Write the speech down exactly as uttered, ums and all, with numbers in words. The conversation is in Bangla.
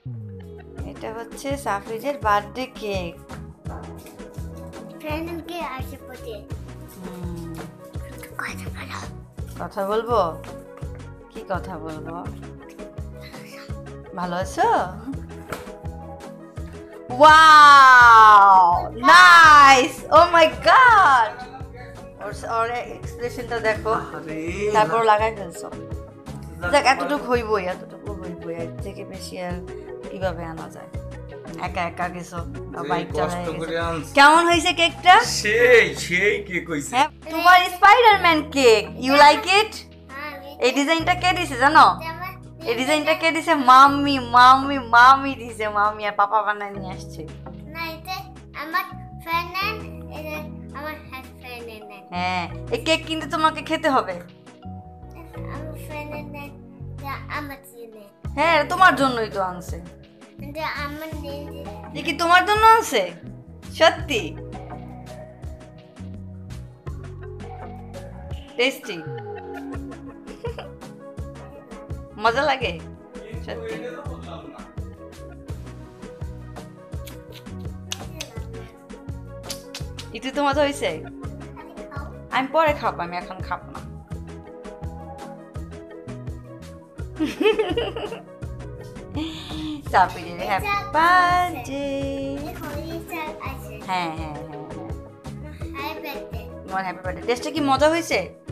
এটা হচ্ছে সাফরিজের বার্থডে কেক। ফ্রেন্ডকে আসে পড়ে কথা বলো। কথা বলবো? কি কথা বলবো? ভালো আছো? Wow nice, oh my god, ওর ওর এক্সপ্রেশনটা দেখো। তারপর লাগাই ফেলছো। দেখ এতটুকু হইবই, এতটুকু হইবই, এর থেকে বেশি আর কিভাবে আনা যায়? একা একা গেছো, বাইক চালায় গেছো। কেমন হয়েছে কেকটা? সেই সেই কেক হইছে। হ্যাঁ, তোমার Spiderman cake, you like it? এই ডিজাইনটা কে দিছে জানো? এই ডিজাইনটা কে দিছে? মাম্মি মাম্মি মাম্মি দিছে, মাম্মি আর পাপা বানায় নিয়ে আসছে। না এটা আমার ফ্রেন্ড এটা আমার ফ্রেন্ড এনে। হ্যাঁ, এই কেক কিন্তু তোমাকে খেতে হবে। আমার ফ্রেন্ড এনে আমার চিনে। হ্যাঁ, এটা তোমার জন্যই তো আনছে। কিন্তু আমার নেই। এ কি তোমার জন্য আনছে? সত্যি টেস্টি, মজা লাগে সত্যি। একটু তো মজা হয়েছে। আমি পরে খাবো, আমি এখন খাবো না। সাফরিনের হ্যাপি বার্থডে। হ্যাঁ হ্যাঁ হ্যাঁ হ্যাঁ, হ্যাপি বার্থডে। তোমার হ্যাপি বার্থডে। টেস্টটা কি মজা হয়েছে?